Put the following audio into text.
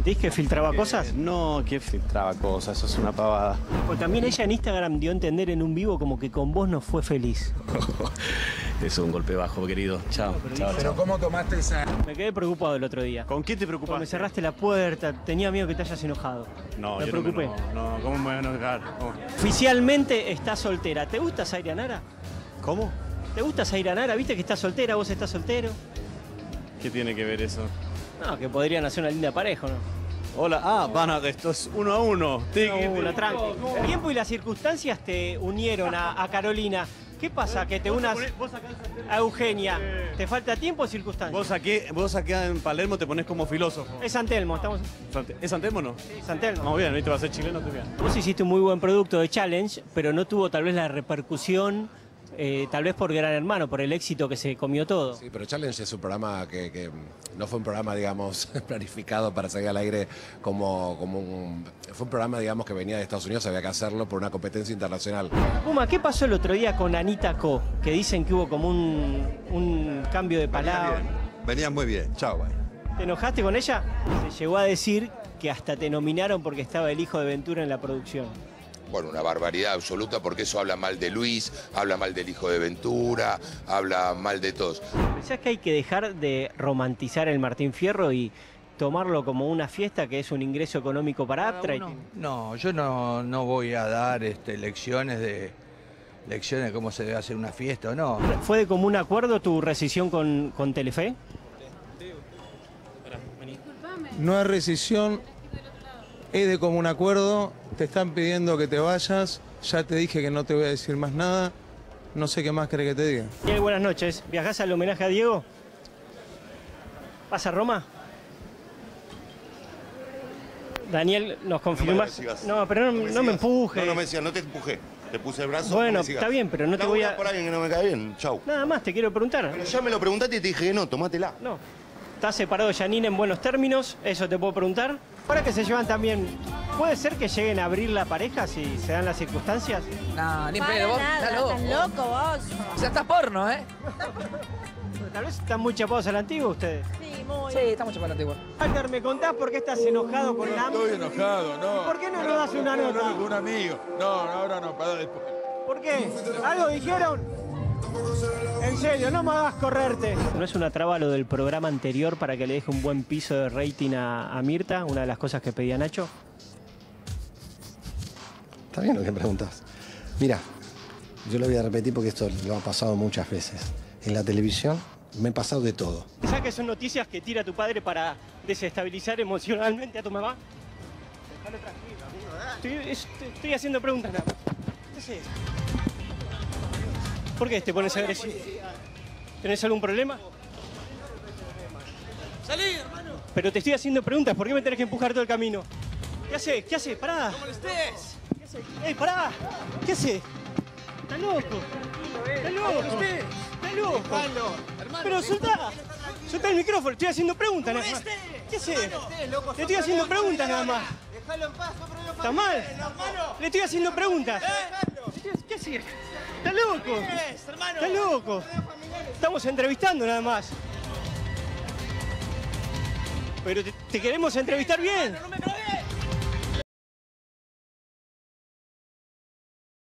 ¿Sentís que filtraba cosas? No, que filtraba cosas, eso es una pavada. O también ella en Instagram dio a entender en un vivo como que con vos no fue feliz. Eso es un golpe bajo, querido. Chao, chao, Pero chao. ¿cómo tomaste esa...? Me quedé preocupado el otro día. ¿Con qué te Porque preocupaste? me cerraste la puerta, tenía miedo que te hayas enojado. No, me yo preocupé. no, ¿cómo me voy a enojar? Oficialmente estás soltera. ¿Te gusta Zaira Nara? ¿Cómo? ¿Te gusta Zaira Nara? ¿Viste que estás soltera? ¿Vos estás soltero? ¿Qué tiene que ver eso? No, que podrían hacer una linda pareja, ¿no? Hola, esto es 1 a 1. La tranqui. El tiempo y las circunstancias te unieron a Carolina. ¿Qué pasa? Que te unas a Eugenia. ¿Te falta tiempo o circunstancias? Vos acá en Palermo te pones como filósofo. Es San Telmo, estamos... ¿Es San Telmo o no? Sí, San Telmo. Vamos bien, ¿viste? Va a ser chileno, estoy bien. Vos hiciste un muy buen producto de Challenge, pero no tuvo tal vez la repercusión, tal vez por Gran Hermano, por el éxito que se comió todo. Sí, pero Challenge es un programa que no fue un programa, digamos, planificado para salir al aire como un... Fue un programa, digamos, que venía de Estados Unidos, había que hacerlo por una competencia internacional. Puma, ¿qué pasó el otro día con Anita Co? Que dicen que hubo como un cambio de palabra. Venías muy bien. Chao, bye. ¿Te enojaste con ella? Se llegó a decir que hasta te nominaron porque estaba el hijo de Ventura en la producción. Bueno, una barbaridad absoluta porque eso habla mal de Luis, habla mal del hijo de Ventura, habla mal de todos. ¿Pensás que hay que dejar de romantizar el Martín Fierro y tomarlo como una fiesta que es un ingreso económico para Aptra? No, yo no voy a dar lecciones de cómo se debe hacer una fiesta o no. ¿Fue de común acuerdo tu rescisión con Telefe? No hay rescisión, es de común acuerdo, te están pidiendo que te vayas, ya te dije que no te voy a decir más nada, no sé qué más querés que te diga. Miguel, buenas noches. ¿Viajás al homenaje a Diego? ¿Vas a Roma? Daniel, ¿nos confirmás? No, pero no me empujes. No me decías, no te empujé. Te puse el brazo. Bueno, no me sigas. está bien, pero no te voy a... por alguien que no me cae bien. Chau. Nada más, te quiero preguntar. Pero ya me lo preguntaste y te dije que no, tomátela. No. ¿Estás separado de Janine en buenos términos? ¿Eso te puedo preguntar? Ahora que se llevan también, ¿puede ser que lleguen a abrir la pareja si se dan las circunstancias? No, ni pedo, vos estás loco. Estás loco vos. O sea, estás porno, ¿eh? Tal vez están muy chapados a la antigua ustedes. Sí, muy. Sí, estamos chapando antiguo. Walter, ¿me contás por qué estás enojado con Lam? Estoy enojado, no. ¿Por qué no nos das una nota? Con un amigo. No, ahora no, para después. ¿Por qué? ¿Algo dijeron? En serio, no me hagas correrte. ¿No es una traba lo del programa anterior para que le deje un buen piso de rating a Mirta? Una de las cosas que pedía Nacho. Está bien lo que preguntas. Mira, yo lo voy a repetir porque esto lo ha pasado muchas veces. En la televisión me he pasado de todo. ¿Sabes que son noticias que tira tu padre para desestabilizar emocionalmente a tu mamá? Déjalo tranquilo, amigo. Estoy haciendo preguntas nada más. ¿Qué haces? ¿Por qué te pones agresivo? ¿Tenés algún problema? ¡Salí, hermano! Pero te estoy haciendo preguntas, ¿por qué me tenés que empujar todo el camino? ¿Qué haces? ¿Qué haces? ¡Pará! ¡No molestes! ¿Qué haces? ¡Ey, pará! ¿Qué haces? ¡Estás loco! ¡Estás loco! ¡Estás loco! Hermano, ¡Pero soltá! ¡Soltá el micrófono! Estoy haciendo preguntas nada más. ¿Qué haces? Te estoy haciendo preguntas nada más. Déjalo en paz, ¿Está mal? Le estoy haciendo preguntas. ¿Qué haces? ¿Estás loco? ¿Estás loco? Estamos entrevistando nada más. Pero te queremos entrevistar bien.